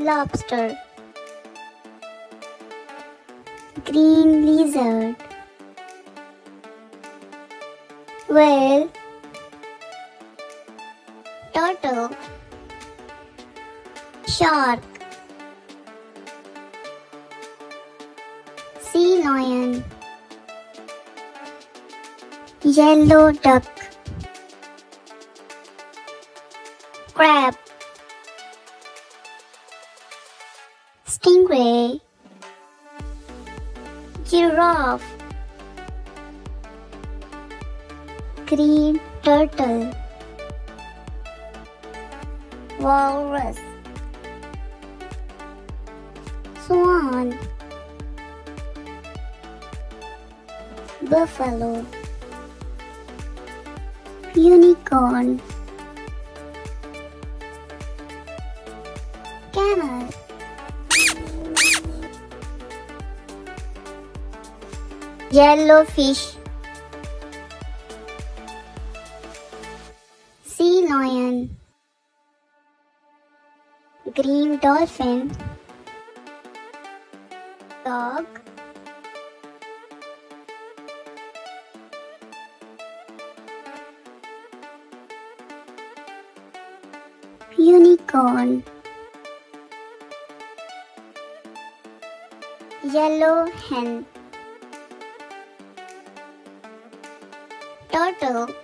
lobster, green lizard, whale, turtle, shark, sea lion, yellow duck, crab, stingray, giraffe, green turtle, walrus, swan, buffalo, unicorn, camel, yellowfish, sea lion, green dolphin, dog, unicorn, yellow hen, turtle,